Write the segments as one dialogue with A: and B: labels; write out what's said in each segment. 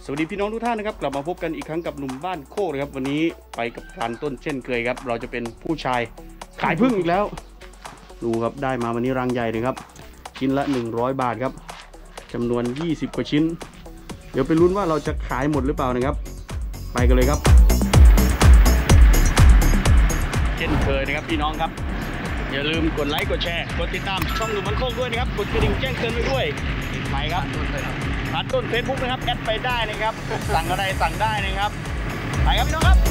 A: สวัสดีพี่น้องทุกท่านนะครับกลับมาพบกันอีกครั้งกับหนุ่มบ้านโคกนะครับวันนี้ไปกับพรานต้นเช่นเคยครับเราจะเป็นผู้ชายขายพึ่งอีกแล้วดูครับได้มาวันนี้รังใหญ่เลยครับชิ้นละ100 บาทครับจำนวน20 กว่าชิ้นเดี๋ยวไปลุ้นว่าเราจะขายหมดหรือเปล่านะครับไปกันเลยครับเช่นเคยนะครับพี่น้องครับอย่าลืมกดไลค์กดแชร์กดติดตามช่องหนุ่มบ้านโคกด้วยนะครับกดกระดิ่งแจ้งเตือนไว้ด้วยไปครับร้านต้นเฟซบุ๊กนะครับแอดไปได้นะครับสั่งอะไรสั่งได้นะครับไปครับพี่น้องครับ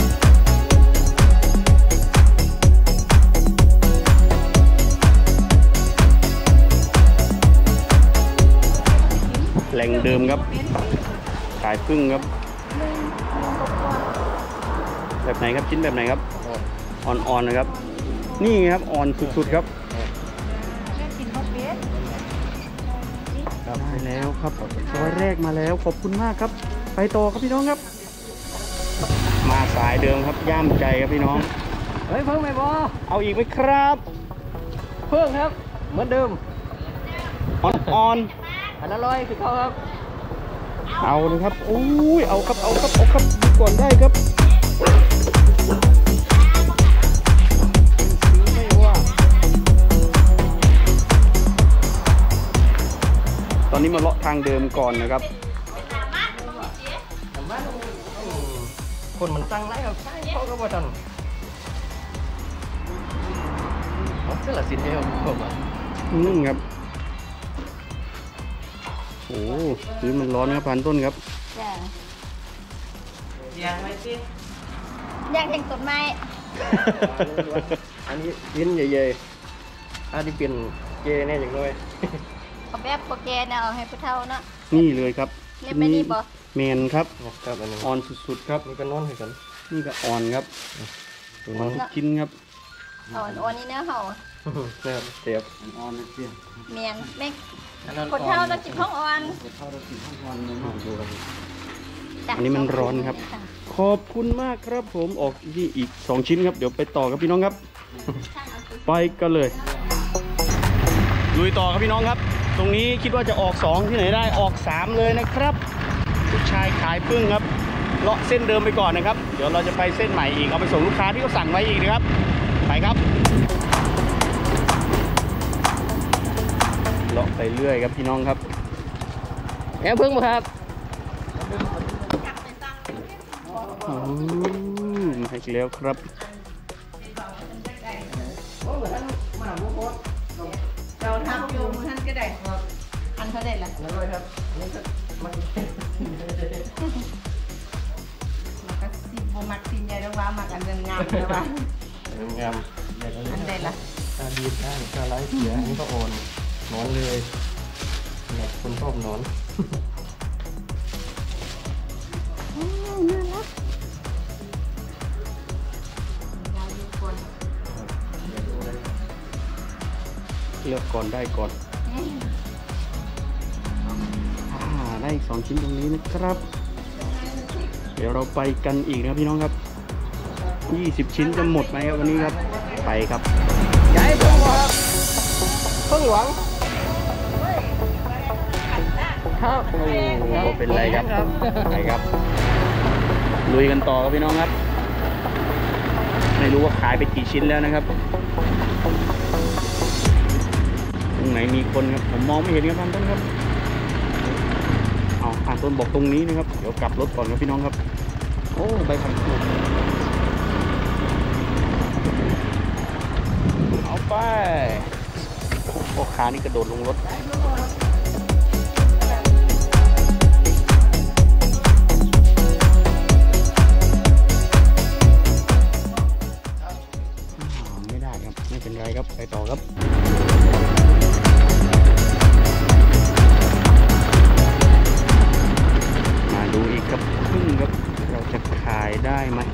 A: แหล่งเดิมครับขายพึ่งครับแบบไหนครับชิ้นแบบไหนครับอ่อนๆนะครับนี่ครับอ่อนสุดๆครับได้แล้วครับร้อยแรกมาแล้วขอบคุณมากครับไปต่อครับพี่น้องครับมาสายเดิมครับย่ามใจครับพี่น้อง
B: เฮ้ยเพิ่งไหมบอ
A: เอาอีกไหมครับ
B: เพิ่งครับเหมือนเดิม
A: อ่อน
B: อันละ100คือเขาครับ
A: เอาเลยครับโอ้ยเอาครับเอาครับก่อนได้ครับตอนนี้มาเลาะทางเดิมก่อนนะครับ
B: คนมันตั้งไรครับเขาก็บ่ทันเขาเสื้อละสินเดียวผมอ่ะ
A: ครับโอ้นี่มันร้อนครับพันต้นครับ
C: ยังไม่สิยังแห่งต้นไม้
B: อันนี้ลิ้นใหญ่ๆอันนี้เป็นเจแน่อย่างน้อย
C: เอาแบบโปรแกรมเอาให้ผู้เฒ่าเนาะ
A: นี่เลยครับ
C: นี่ไม่นี่บอ
A: เมนครับ
B: ครับอันนี้
A: อ่อนสุดๆครับ
B: นี่ก็นอนให้กัน
A: นี่ก็อ่อนครับอ่อนทุกชิ้นครับ
C: อ่อนนี่เนื้อห่อ
B: นะครับเสียบ
A: อ่อนเลยเสียบ
C: เมียนแม่คนเฒ่าต้องกินข้าวอ่อน
A: อันนี้มันร้อนครับขอบคุณมากครับผมออกที่อีก2 ชิ้นครับเดี๋ยวไปต่อครับพี่น้องครับไปกันเลยลุยต่อครับพี่น้องครับตรงนี้คิดว่าจะออก2ที่ไหนได้ออก3เลยนะครับผู้ชายขายพึ่งครับเลาะเส้นเดิมไปก่อนนะครับเดี๋ยวเราจะไปเส้นใหม่อีกเอาไปส่งลูกค้าที่เขาสั่งไว้อีกนะครับไปครับเลาะไปเรื่อยครับพี่น้องครับ
B: แอบพึ่งมาครับ
A: มาอีกแล้วครับ
C: เราทำอยู่ท่านก็ได้อันเท่าไหร่ล่ะ
B: 100ครับนี่ก็มัน
C: ก็สิบมักสินใหญ่แล้วว่ามักอันงามแล้วว่
B: างาม
C: อันใดล่ะ
B: ตาดีได้ตาไร้เสียนี่ก็อ่อนนอนเลยเนี่ยคนชอบนอน
C: น่ารัก
A: เลือกก่อนได้ก่อนได้อีก2 ชิ้นตรงนี้นะครับเดี๋ยวเราไปกันอีกนะพี่น้องครับ20 ชิ้นจะหมดไหมครับวันนี้ครับไปครับ
B: ใหญ่เพิ่งครับเพิ่งหลวง
A: ครับโอ้เป็นไรครับไปครับลุยกันต่อครับพี่น้องครับไม่รู้ว่าขายไปกี่ชิ้นแล้วนะครับตรงไหนมีคนครับผมมองไม่เห็นครับพันต้นครับเอาพันต้นบอกตรงนี้นะครับเดี๋ยวกลับรถก่อนครับพี่น้องครับโอ้ใบพันต้นเอาไปพ่อค้านี่กระโดดลงรถไม่ได้ครับไม่เป็นไรครับไปต่อครับมาดูอีกครับพึ่งครับเราจะขายได้ไหม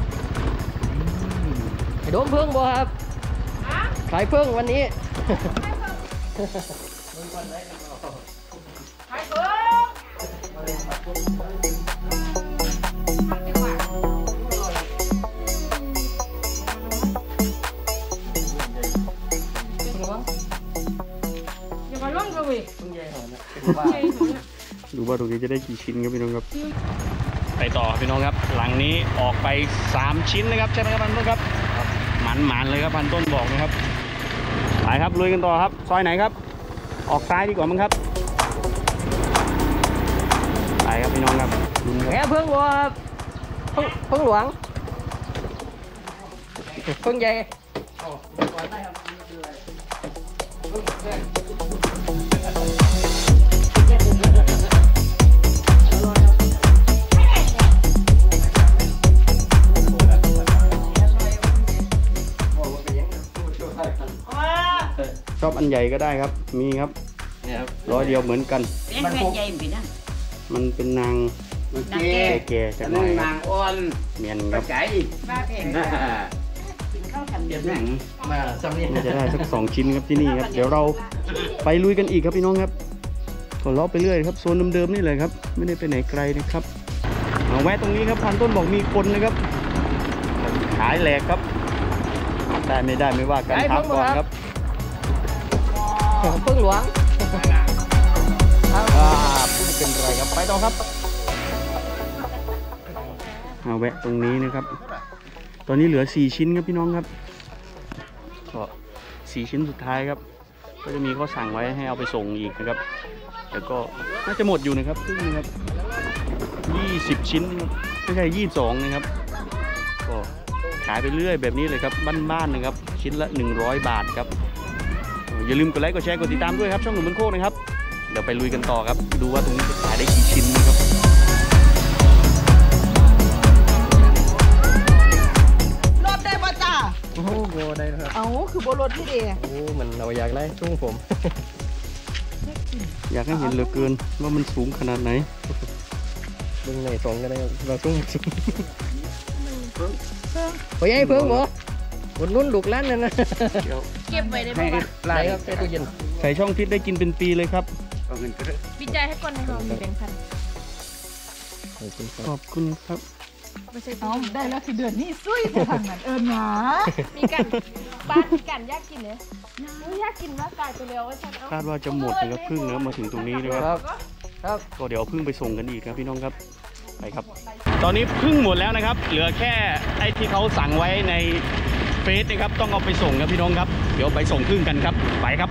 B: โดนพึ่งบ่ครับขายพึ่งวันนี้
C: ขายเพิ่ง
A: ดูว่าตรงนี้จะได้กี่ชิ้นครับพี่น้องครับไปต่อครับพี่น้องครับหลังนี้ออกไป3ชิ้นนะครับใช่ไหมครับพันต้นครับหมันเลยครับพันต้นบอกนะครับไปครับลุยกันต่อครับซอยไหนครับออกซ้ายดีกว่ามั้งครับไปครับพี่น้องครับ
B: แง่พึ่งวัวพึ่งหลวงพึ่งใหญ่
A: ชอบอันใหญ่ก็ได้ครับมีครับร้อยเดียวเหมือนกันมันใหญ่ไปนะมันเป็นนางแก่ๆจากไหนนางอ้อนเมียนครับน่าจะได้สัก2 ชิ้นครับที่นี่ครับเดี๋ยวเราไปลุยกันอีกครับพี่น้องครับก็เลาะไปเรื่อยครับโซนเดิมๆนี่เลยครับไม่ได้ไปไหนไกลนะครับเอาแวะตรงนี้ครับพันต้นบอกมีคนนะครับขายแหลกครับได้ไม่ได้ไม่ว่ากันถามก่อนครับ
B: พึ่งหลวง
A: ไม่เป็นไรครับไปต่อครับเอาแวะตรงนี้นะครับตอนนี้เหลือ4 ชิ้นครับพี่น้องครับก็4 ชิ้นสุดท้ายครับก็จะมีข้อสั่งไว้ให้เอาไปส่งอีกนะครับแต่ก็น่าจะหมดอยู่นะครับครึ่งนะครับ20 ชิ้นนะครับไม่ใช่22นะครับก็ขายไปเรื่อยแบบนี้เลยครับบ้านๆนะครับชิ้นละ100 บาทครับอย่าลืมกดไลค์กดแชร์กดติดตามด้วยครับช่องหนุ่มบนโคกนะครับเดี๋ยวไปลุยกันต่อครับดูว่าตรงนี้จะขายได้กี่ชิ้นนะครับ
C: รถได้ป่ะจ้า
B: โอ้โหโบได้ครับ
C: เอาคือโบรถที่เดีย
B: โอ้มันเราอยากไล่ชุ่งผม
A: อยากให้เห็นเหลือเกินว่ามันสูงขนาดไหน
B: ดึงในสองก็ได้เราชุ่งโอ้ยไอ้เพิ่งหมอบนนู้นลูกล้านนั่นนะ
C: เก็บไว้ได้ไหม
B: ไรครับใส่ตู้เย็น
A: ใส่ช่องฟิตได้กินเป็นปีเลยครับ
C: วิจัยให้ก่อนนะครับมีแบงค์พัน
A: ขอบคุณครับ
C: เอาได้แล้วคือเดือนนี้ซุยทางนั้นหนามีกันบ้านมีกันยากกินเลยยากกินมากกายไปเร็ว
A: คาดว่าจะหมดนะครับพึ่งนะมาถึงตรงนี้นะครับก็เดี๋ยวพึ่งไปส่งกันอีกครับพี่น้องครับไปครับตอนนี้พึ่งหมดแล้วนะครับเหลือแค่ไอ้ที่เขาสั่งไว้ในเฟซนะครับต้องเอาไปส่งครับพี่น้องครับเดี๋ยวไปส่งพึ่งกันครับไปครับ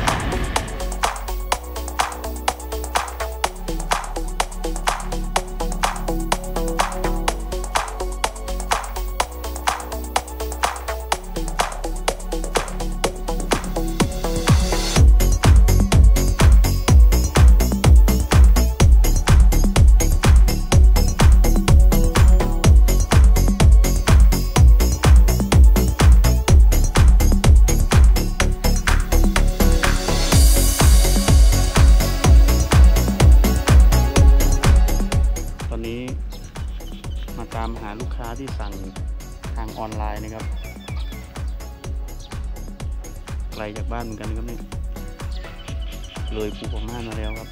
A: ตามหาลูกค้าที่สั่งทางออนไลน์นะครับไกลจากบ้านเหมือนกันครับนี่เลยภูพม่านมาแล้วครับ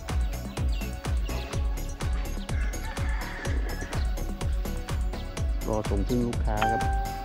A: รอส่งพึ่งลูกค้าครับ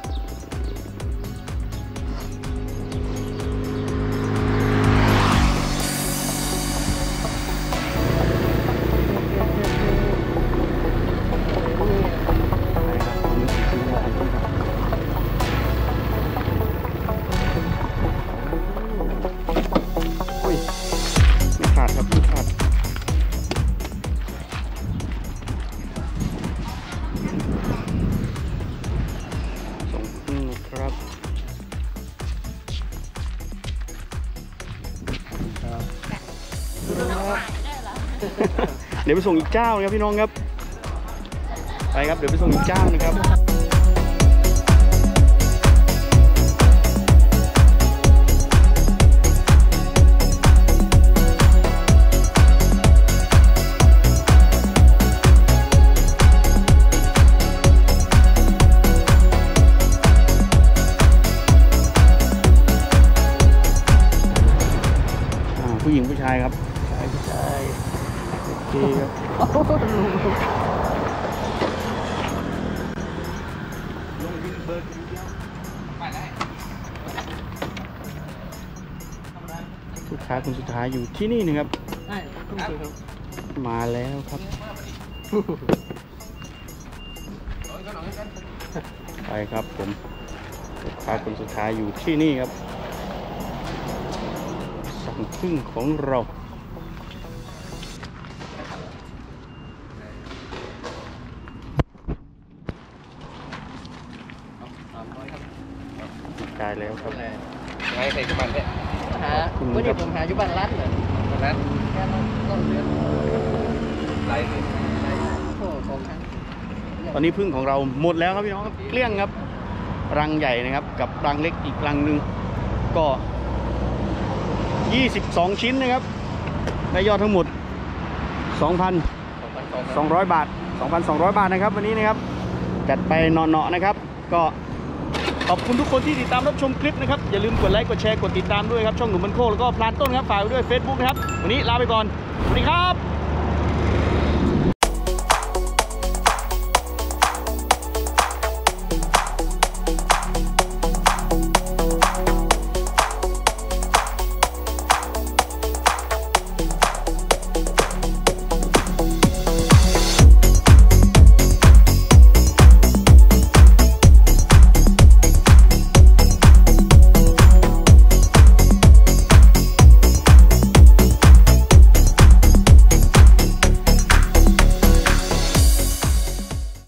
A: เดี๋ยวไปส่งอีกเจ้านะครับพี่น้องครับไปครับเดี๋ยวไปส่งอีกเจ้านะครับผู้หญิงผู้ชายครับใช่โอเคครับลูกค้าคนสุดท้ายอยู่ที่นี่นะครับใช่ครับมาแล้วครับ ไปครับผมลูกค้าคนสุดท้ายอยู่ที่นี่ครับสั่งพึ่งของเราจ่ายแล้วครับ
B: ไงใส่ขึ้นมาเนี่ยหา
A: คุณ
B: วัน
A: ครั
B: นี้
A: บ
B: ผมหาอยู่บ้านร้านเหรอบ้านร้านแค่ต้นเดือนไรเลยโอ้ของครั้ง
A: ตอนนี้พึ่งของเราหมดแล้วครับพี่น้องครับเกลี้ยงครับรังใหญ่นะครับ กับรังเล็กอีกรังหนึ่งก็ 22 ชิ้นนะครับได้ยอดทั้งหมด 2,200 บาท 2,200 บาทนะครับวันนี้นะครับจัดไปเนาะๆนะครับก็ขอบคุณทุกคนที่ติดตามรับชมคลิปนะครับอย่าลืมกดไลค์กดแชร์กดติดตามด้วยครับช่องหนุ่มมันโคกแล้วก็พลานต้นครับฝากไว้ด้วย Facebook นะครับวันนี้ลาไปก่อนสวัสดีครับ